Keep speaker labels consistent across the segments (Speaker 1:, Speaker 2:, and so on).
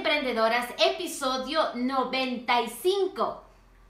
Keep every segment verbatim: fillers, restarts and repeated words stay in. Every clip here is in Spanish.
Speaker 1: Emprendedoras, episodio noventa y cinco.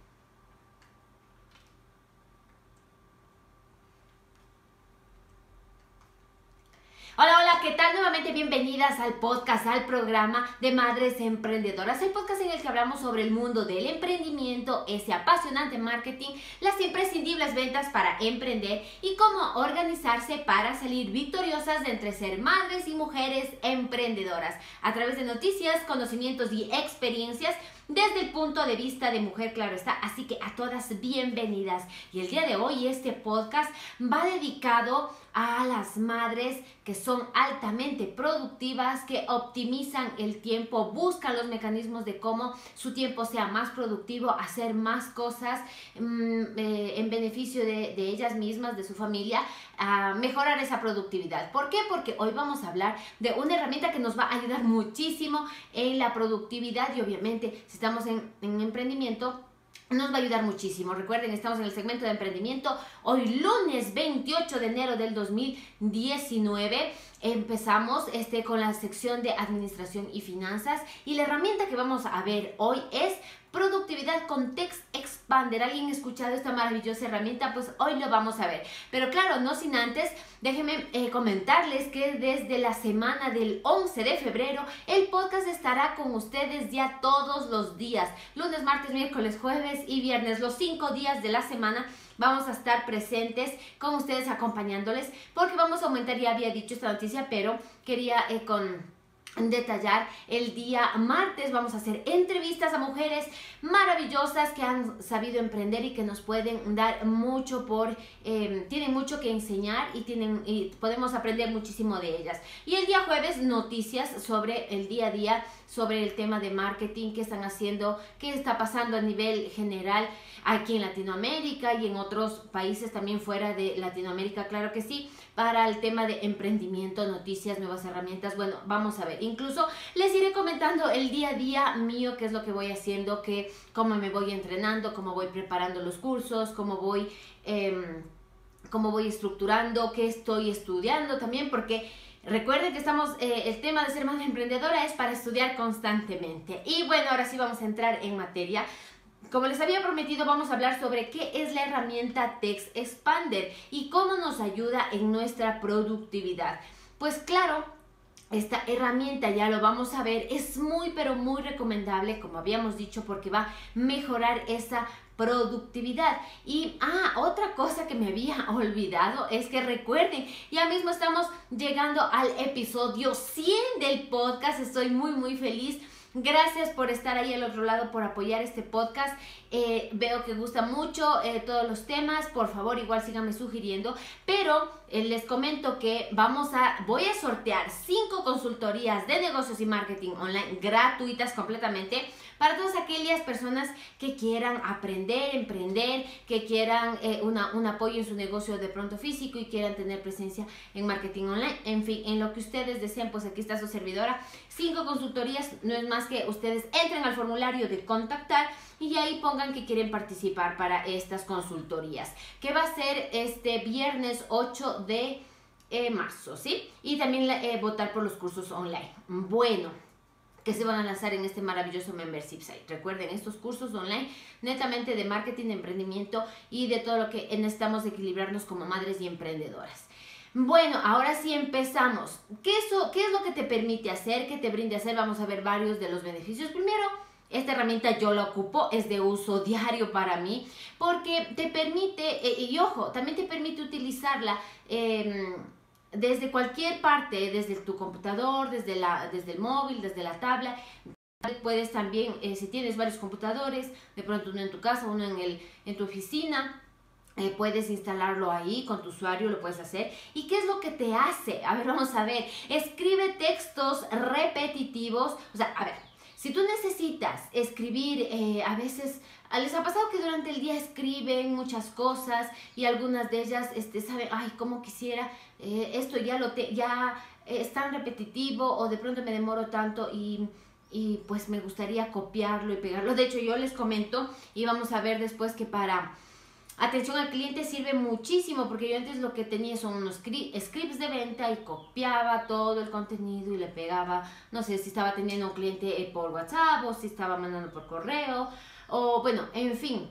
Speaker 1: Hola, hola, ¿qué tal? Nuevamente bienvenidas al podcast, al programa de Madres Emprendedoras, el podcast en el que hablamos sobre el mundo del emprendimiento, ese apasionante marketing, las imprescindibles ventas para emprender y cómo organizarse para salir victoriosas de entre ser madres y mujeres emprendedoras, a través de noticias, conocimientos y experiencias desde el punto de vista de mujer, claro está. Así que a todas bienvenidas. Y el día de hoy este podcast va dedicado a las madres que son altamente productivas, que optimizan el tiempo, buscan los mecanismos de cómo su tiempo sea más productivo, hacer más cosas mmm, eh, en beneficio de, de ellas mismas, de su familia, a mejorar esa productividad. ¿Por qué? Porque hoy vamos a hablar de una herramienta que nos va a ayudar muchísimo en la productividad y obviamente si estamos en, en emprendimiento, nos va a ayudar muchísimo. Recuerden, estamos en el segmento de emprendimiento. Hoy lunes veintiocho de enero del dos mil diecinueve empezamos este, con la sección de administración y finanzas, y la herramienta que vamos a ver hoy es productividad con Text Expander. ¿Alguien ha escuchado esta maravillosa herramienta? Pues hoy lo vamos a ver. Pero claro, no sin antes, déjenme eh, comentarles que desde la semana del once de febrero, el podcast estará con ustedes ya todos los días. Lunes, martes, miércoles, jueves y viernes. Los cinco días de la semana vamos a estar presentes con ustedes, acompañándoles, porque vamos a aumentar, ya había dicho esta noticia, pero quería eh, con... detallar el día martes. Vamos a hacer entrevistas a mujeres maravillosas que han sabido emprender y que nos pueden dar mucho por, eh, tienen mucho que enseñar y, tienen, y podemos aprender muchísimo de ellas. Y el día jueves, noticias sobre el día a día, sobre el tema de marketing, qué están haciendo, qué está pasando a nivel general aquí en Latinoamérica y en otros países también fuera de Latinoamérica, claro que sí, para el tema de emprendimiento, noticias, nuevas herramientas. Bueno, vamos a ver, incluso les iré comentando el día a día mío, qué es lo que voy haciendo, que, cómo me voy entrenando, cómo voy preparando los cursos, cómo voy, eh, cómo voy estructurando, qué estoy estudiando también, porque recuerden que estamos, eh, el tema de ser madre emprendedora es para estudiar constantemente. Y bueno, ahora sí vamos a entrar en materia. Como les había prometido, vamos a hablar sobre qué es la herramienta Text Expander y cómo nos ayuda en nuestra productividad. Pues claro, esta herramienta, ya lo vamos a ver, es muy pero muy recomendable, como habíamos dicho, porque va a mejorar esa productividad. Y ah, otra cosa que me había olvidado es que recuerden, ya mismo estamos llegando al episodio cien del podcast. Estoy muy muy feliz. Gracias por estar ahí al otro lado, por apoyar este podcast. Eh, veo que gusta mucho eh, todos los temas. Por favor, igual síganme sugiriendo. Pero eh, les comento que vamos a, voy a sortear cinco consultorías de negocios y marketing online gratuitas completamente para todas aquellas personas que quieran aprender, emprender, que quieran eh, una, un apoyo en su negocio de pronto físico y quieran tener presencia en marketing online. En fin, en lo que ustedes deseen, pues aquí está su servidora. Cinco consultorías, no es más que ustedes entren al formulario de contactar y ahí pongan que quieren participar para estas consultorías, que va a ser este viernes ocho de marzo, ¿sí? Y también eh, votar por los cursos online. Bueno, que se van a lanzar en este maravilloso membership site. Recuerden, estos cursos online netamente de marketing, de emprendimiento y de todo lo que necesitamos equilibrarnos como madres y emprendedoras. Bueno, ahora sí empezamos. ¿Qué, eso, ¿Qué es lo que te permite hacer? ¿Qué te brinde hacer? Vamos a ver varios de los beneficios. Primero, esta herramienta yo la ocupo, es de uso diario para mí, porque te permite, eh, y ojo, también te permite utilizarla eh, desde cualquier parte, desde tu computador, desde, la, desde el móvil, desde la tabla. Puedes también, eh, si tienes varios computadores, de pronto uno en tu casa, uno en, el, en tu oficina, Eh, puedes instalarlo ahí con tu usuario, lo puedes hacer. ¿Y qué es lo que te hace? A ver, vamos a ver. Escribe textos repetitivos. O sea, a ver, si tú necesitas escribir, eh, a veces, les ha pasado que durante el día escriben muchas cosas y algunas de ellas este, saben, ay, cómo quisiera, eh, esto ya, lo te, ya eh, es tan repetitivo, o de pronto me demoro tanto y... y pues me gustaría copiarlo y pegarlo. De hecho, yo les comento y vamos a ver después que para... Atención al cliente sirve muchísimo porque yo antes lo que tenía son unos scripts de venta y copiaba todo el contenido y le pegaba, no sé si estaba teniendo un cliente por WhatsApp o si estaba mandando por correo o bueno, en fin.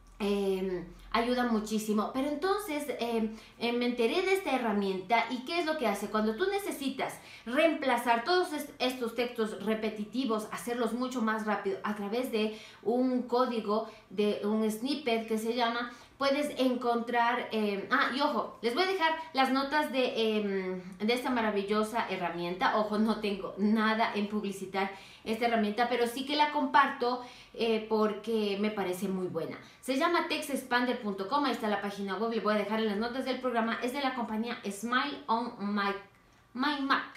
Speaker 1: Eh, ayuda muchísimo, pero entonces eh, eh, me enteré de esta herramienta y ¿qué es lo que hace? Cuando tú necesitas reemplazar todos est estos textos repetitivos, hacerlos mucho más rápido a través de un código, de un snippet que se llama, puedes encontrar, eh, ah, y ojo, les voy a dejar las notas de, eh, de esta maravillosa herramienta. Ojo, no tengo nada en publicitar esta herramienta, pero sí que la comparto eh, porque me parece muy buena. Se llama text expander punto com, ahí está la página web, le voy a dejar en las notas del programa. Es de la compañía Smile on My, My Mac.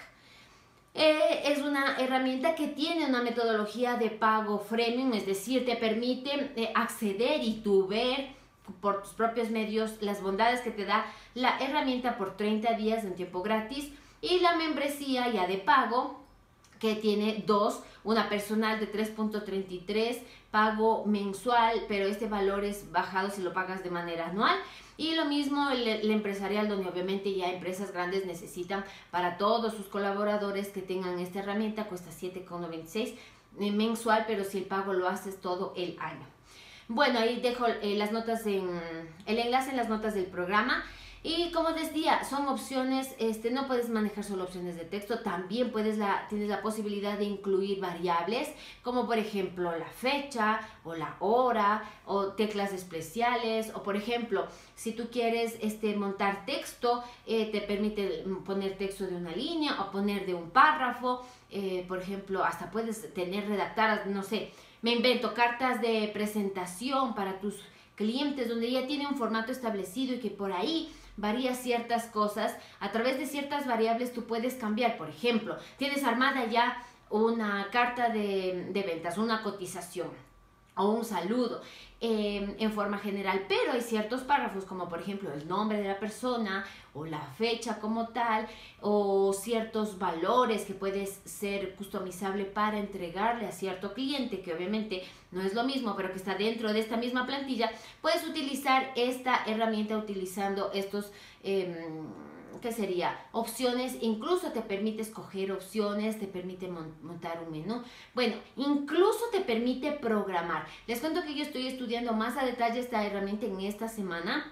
Speaker 1: Eh, es una herramienta que tiene una metodología de pago freemium, es decir, te permite eh, acceder y tú ver por tus propios medios las bondades que te da la herramienta por treinta días en tiempo gratis, y la membresía ya de pago que tiene dos, una personal de tres punto treinta y tres, pago mensual, pero este valor es bajado si lo pagas de manera anual. Y lo mismo el, el empresarial, donde obviamente ya empresas grandes necesitan para todos sus colaboradores que tengan esta herramienta, cuesta siete con noventa y seis mensual, pero si el pago lo haces todo el año. Bueno, ahí dejo eh, las notas en, el enlace en las notas del programa. Y como decía, son opciones, este, no puedes manejar solo opciones de texto, también puedes la, tienes la posibilidad de incluir variables, como por ejemplo la fecha o la hora o teclas especiales, o por ejemplo, si tú quieres este, montar texto, eh, te permite poner texto de una línea o poner de un párrafo, eh, por ejemplo, hasta puedes tener redactadas, no sé, me invento cartas de presentación para tus clientes donde ya tiene un formato establecido y que por ahí varía ciertas cosas. A través de ciertas variables tú puedes cambiar. Por ejemplo, tienes armada ya una carta de, de ventas, una cotización o un saludo eh, en forma general, pero hay ciertos párrafos como por ejemplo el nombre de la persona o la fecha como tal, o ciertos valores que puedes ser customizable para entregarle a cierto cliente, que obviamente no es lo mismo, pero que está dentro de esta misma plantilla. Puedes utilizar esta herramienta utilizando estos eh, ¿qué sería? Opciones. Incluso te permite escoger opciones, te permite montar un menú. Bueno, incluso te permite programar. Les cuento que yo estoy estudiando más a detalle esta herramienta en esta semana.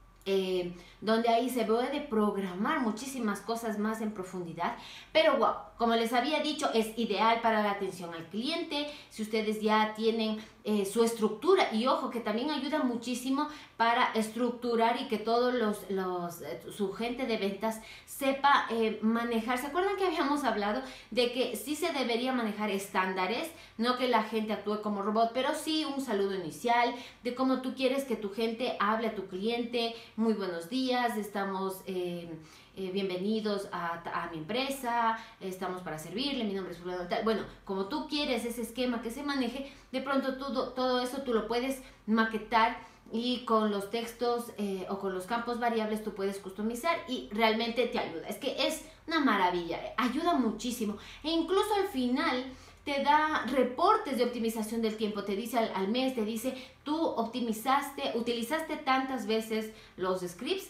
Speaker 1: Eh, donde ahí se puede programar muchísimas cosas más en profundidad, pero wow, como les había dicho, es ideal para la atención al cliente. Si ustedes ya tienen eh, su estructura, y ojo que también ayuda muchísimo para estructurar y que todos los, los eh, su gente de ventas sepa eh, manejar. ¿Se acuerdan que habíamos hablado de que sí se debería manejar estándares? No que la gente actúe como robot, pero sí un saludo inicial, de cómo tú quieres que tu gente hable a tu cliente. Muy buenos días, estamos eh, eh, bienvenidos a, a mi empresa, estamos para servirle, mi nombre es fulano tal. Bueno, como tú quieres ese esquema que se maneje, de pronto todo, todo eso tú lo puedes maquetar, y con los textos eh, o con los campos variables tú puedes customizar y realmente te ayuda. Es que es una maravilla, ayuda muchísimo, e incluso al final te da reportes de optimización del tiempo. Te dice al, al mes, te dice, tú optimizaste, utilizaste tantas veces los scripts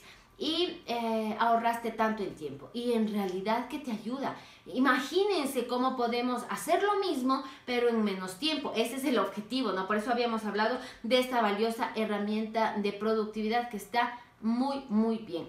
Speaker 1: y eh, ahorraste tanto el tiempo. Y en realidad que te ayuda. Imagínense cómo podemos hacer lo mismo, pero en menos tiempo. Ese es el objetivo, ¿no? Por eso habíamos hablado de esta valiosa herramienta de productividad que está muy, muy bien.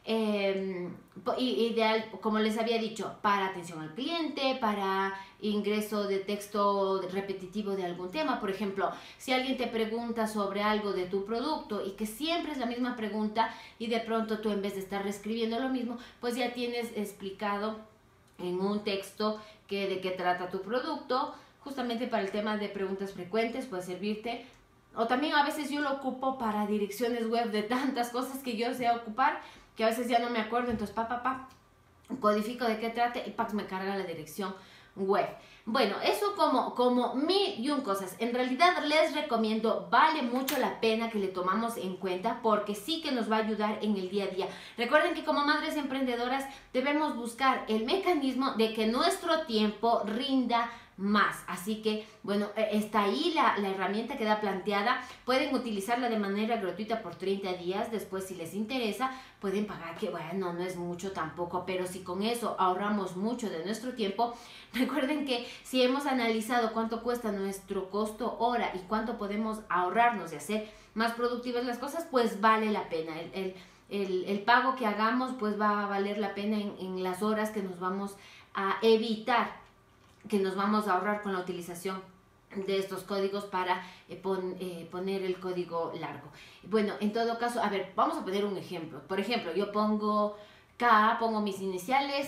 Speaker 1: Eh, ideal, como les había dicho, para atención al cliente, para ingreso de texto repetitivo de algún tema. Por ejemplo, si alguien te pregunta sobre algo de tu producto y que siempre es la misma pregunta, y de pronto tú en vez de estar reescribiendo lo mismo, pues ya tienes explicado en un texto que de qué trata tu producto, justamente para el tema de preguntas frecuentes puede servirte. O también a veces yo lo ocupo para direcciones web de tantas cosas que yo sé ocupar, que a veces ya no me acuerdo, entonces pa, pa, pa, codifico de qué trate y pax me carga la dirección web. Bueno, eso como, como mil y un cosas. En realidad les recomiendo, vale mucho la pena que le tomamos en cuenta, porque sí que nos va a ayudar en el día a día. Recuerden que como madres emprendedoras debemos buscar el mecanismo de que nuestro tiempo rinda más. Así que, bueno, está ahí la, la herramienta queda planteada. Pueden utilizarla de manera gratuita por treinta días. Después, si les interesa, pueden pagar, que bueno, no es mucho tampoco, pero si con eso ahorramos mucho de nuestro tiempo, recuerden que si hemos analizado cuánto cuesta nuestro costo hora y cuánto podemos ahorrarnos de hacer más productivas las cosas, pues vale la pena. El, el, el, el pago que hagamos, pues va a valer la pena en, en las horas que nos vamos a evitar, que nos vamos a ahorrar con la utilización de estos códigos para eh, pon, eh, poner el código largo. Bueno, en todo caso, a ver, vamos a poner un ejemplo. Por ejemplo, yo pongo K, pongo mis iniciales,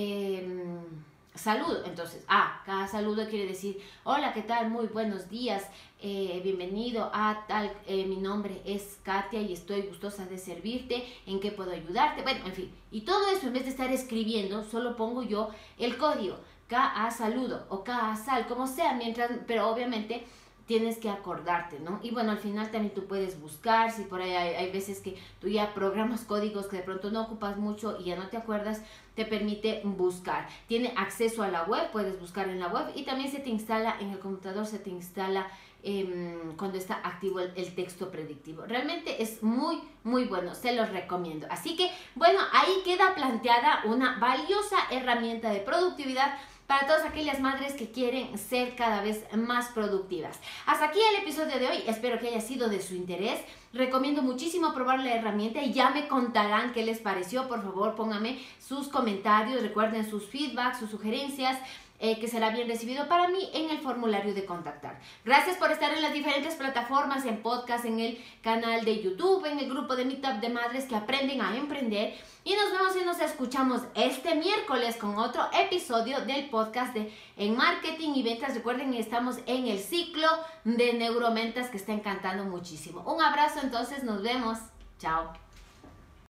Speaker 1: eh, saludo. Entonces, A, K saludo quiere decir, hola, ¿qué tal? Muy buenos días, eh, bienvenido a tal, eh, mi nombre es Katia y estoy gustosa de servirte, ¿en qué puedo ayudarte? Bueno, en fin, y todo eso en vez de estar escribiendo, solo pongo yo el código. K A saludo o K A sal, como sea, mientras, pero obviamente tienes que acordarte, ¿no? Y bueno, al final también tú puedes buscar, si por ahí hay, hay veces que tú ya programas códigos que de pronto no ocupas mucho y ya no te acuerdas, te permite buscar. Tiene acceso a la web, puedes buscar en la web y también se te instala en el computador, se te instala eh, cuando está activo el, el texto predictivo. Realmente es muy, muy bueno, se los recomiendo. Así que, bueno, ahí queda planteada una valiosa herramienta de productividad para todas aquellas madres que quieren ser cada vez más productivas. Hasta aquí el episodio de hoy, espero que haya sido de su interés. Recomiendo muchísimo probar la herramienta y ya me contarán qué les pareció. Por favor, pónganme sus comentarios, recuerden sus feedbacks, sus sugerencias, eh, que será bien recibido para mí en el formulario de contactar. Gracias por estar en las diferentes plataformas, en podcast, en el canal de YouTube, en el grupo de Meetup de Madres que aprenden a emprender. Y nos vemos y nos escuchamos este miércoles con otro episodio del podcast de En Marketing y Ventas. Recuerden que estamos en el ciclo de Neuromentas que está encantando muchísimo. Un abrazo, entonces nos vemos. Chao.